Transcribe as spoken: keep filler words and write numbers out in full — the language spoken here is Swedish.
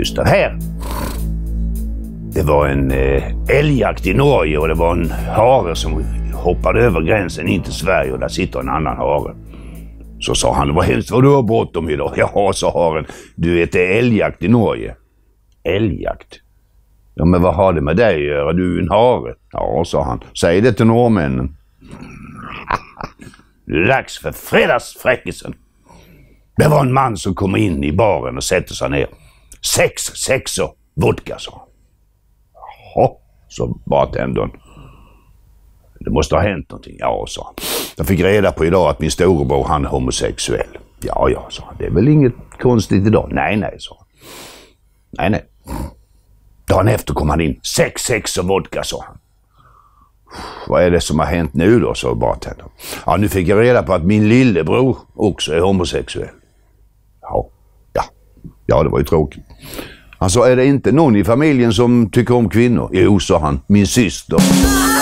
syster. Här! Det var en eh, älgjakt i Norge och det var en hare som hoppade över gränsen in till Sverige och där sitter en annan hare. Så sa han, vad hemskt vad du har bråttom idag. Ja, sa haren, du vet det är älgjakt i Norge. Älgjakt? Ja, men vad har det med dig att göra? Du är en hare. Ja, sa han, säg det till norrmännen. Det är dags för fredagsfräckisen. Det var en man som kom in i baren och sätter sig ner. Sex sexor vodka, sa han. Jaha, så bartendern. Det måste ha hänt någonting. Ja, sa han. Jag fick reda på idag att min storebror, han är homosexuell. Ja, ja, sa han. Det är väl inget konstigt idag? Nej, nej, sa han. Nej, nej. Dagen efter kom han in. Sex sexor vodka, sa han. Vad är det som har hänt nu då, sa bartendern. Ja, nu fick jag reda på att min lillebror också är homosexuell. Ja, ja. Ja, det var ju tråkigt. Han sa, är det inte någon i familjen som tycker om kvinnor? Jo, sa han, min syster.